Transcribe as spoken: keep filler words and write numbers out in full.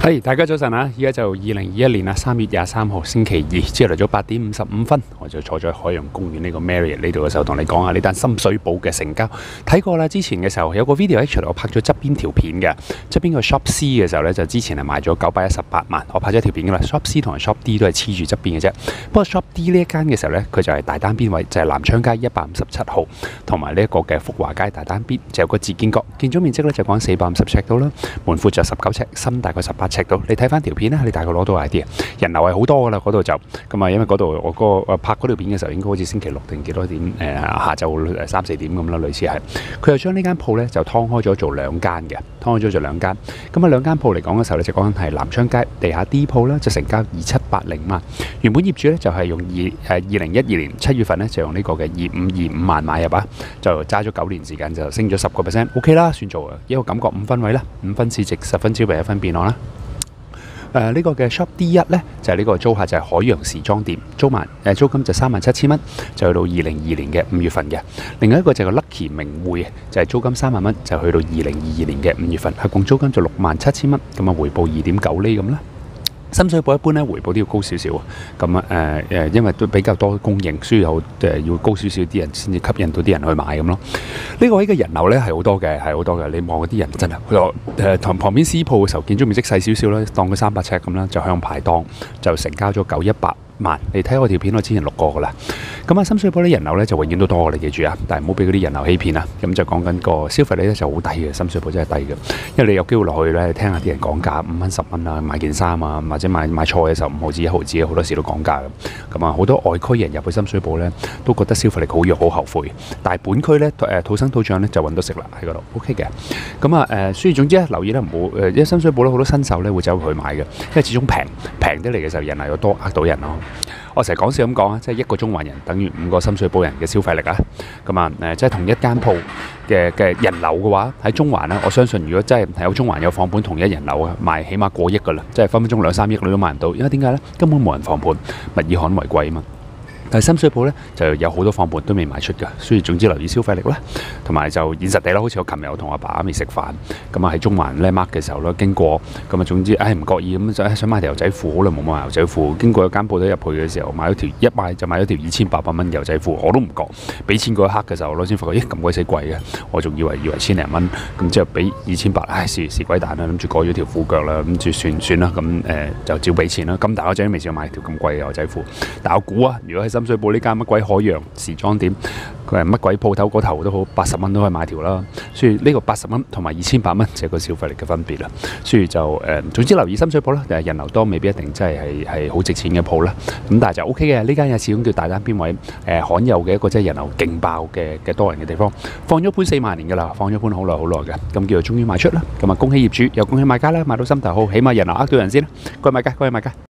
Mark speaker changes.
Speaker 1: 係，大家早晨啊！依家就二零二一年啊三月廿三號星期二朝頭早八點五十五分，我就坐咗海洋公園呢個 Marriott 呢度嘅時候，同你講下呢單深水埗嘅成交。睇過啦，之前嘅時候有個 video actually 我拍咗側邊條片嘅，側邊個 Shop C 嘅時候呢，就之前係賣咗九百一十八萬，我拍咗條片噶啦。Shop C 同埋 Shop D 都係黐住側邊嘅啫。不過 Shop D 呢一間嘅時候呢，佢就係大單邊位，就係、是、南昌街一百五十七號，同埋呢一個嘅福華街大單邊，就有個自建角，建築面積呢就講四百五十尺到啦，門闊就十九尺，深大概十八尺到。你睇翻條片咧，你大概攞到 idea。人流係好多噶啦，嗰度就咁啊，因為嗰度我嗰個拍嗰條片嘅時候，應該好似星期六定幾多點誒、呃、下晝三四點咁啦，類似係。佢又將呢間鋪咧就劏開咗做兩間嘅，劏開咗做兩間。咁啊兩間鋪嚟講嘅時候咧，就講緊係南昌街地下 D 鋪咧，就成交二七八零萬。原本業主咧就係、是、用二誒二零一二年七月份咧就用呢個嘅二五二五萬買入啊，就揸咗九年時間就升咗十個 percent，OK 啦，算做一個感覺五分位啦，五分市值十分招幣一分變案啦。誒、呃這個、呢個嘅 Shop D 一咧就係、是、呢個租客就係海洋時裝店，租萬誒、呃、租金就三萬七千蚊，就去到二零二年嘅五月份嘅。另外一個就係個 Lucky 名匯，就係、是、租金三萬蚊，就去到二零二二年嘅五月份，係共租金就六萬七千蚊，咁啊回報二點九厘咁啦。深水埗一般咧回報都要高少少，咁啊誒誒，因為都比較多供應，所以有誒、呃、要高少少啲人先至吸引到啲人去買咁咯。呢、這個位嘅人流咧係好多嘅，係好多嘅。你望嗰啲人真係，佢誒同旁邊私鋪嘅時候，建築面積細少少啦，當佢三百尺咁啦，就向排檔就成交咗九一百萬。你睇我條片，我之前錄過噶啦。咁啊，深水埗啲人流咧就永遠都多，你記住啊！但係唔好俾嗰啲人流欺騙啊！咁就講緊個消費力咧就好低嘅，深水埗真係低嘅，因為你有機會落去咧聽下啲人講價，五蚊十蚊啊，買件衫啊，或者買買菜嘅時候五毫子一毫子，好多時都講價嘅。咁啊，好多外區人入去深水埗咧，都覺得消費力好弱，好後悔。但係本區咧誒土生土長咧就揾到食啦喺嗰度 ，OK 嘅。咁啊誒，所以總之咧留意咧唔好誒，因為深水埗咧好多新手咧會走去買嘅，因為始終平平得嚟嘅時候人流又多，呃到人咯。我成日講笑咁講啊，即係一個中環人等於五個深水埗人嘅消費力啊！咁啊誒，即係同一間鋪嘅嘅人流嘅話，喺中環咧，我相信如果真係係有中環有放盤同一人流啊，賣起碼過億噶啦，即係分分鐘兩三億你都買唔到，因為點解咧？根本冇人放盤，物以罕為貴啊嘛。但係深水埗咧就有好多放盤都未賣出㗎，所以總之留意消費力啦，同埋就現實地啦。好似我琴日我同阿爸阿媽食飯，咁啊喺中環 Landmark 嘅時候咧經過，咁啊總之唉唔覺意咁就想買條牛仔褲，好耐冇買牛仔褲，經過一間鋪頭入去嘅時候，買咗條一買就買咗條二千八百蚊牛仔褲，我都唔覺，俾錢嗰一刻嘅時候，我先發覺咦咁鬼死貴嘅，我仲以為以為千零蚊，咁之後俾二千八，唉是是鬼蛋啦，諗住改咗條褲腳啦，諗住算算啦，咁誒、呃、就照俾錢啦。咁大個仔都未試過買條咁貴嘅牛仔褲，但我估啊，如果喺深水埗呢間乜鬼海洋時裝店，佢係乜鬼鋪頭嗰頭都好，八十蚊都可以買條啦。所以呢個八十蚊同埋二千八蚊就係個消費力嘅分別啦。所以就誒、呃，總之留意深水埗啦，誒人流多未必一定真係係係好值錢嘅鋪啦。咁但係就 O K 嘅，呢間嘢始終叫大單邊位，誒、呃、罕有嘅一個即係人流勁爆嘅嘅多人嘅地方。放咗盤四萬年㗎啦，放咗盤好耐好耐嘅，咁叫做終於賣出啦。咁啊恭喜業主又恭喜買家啦，買到心頭好，起碼人流呃到人先啦。各位買家，各位買家。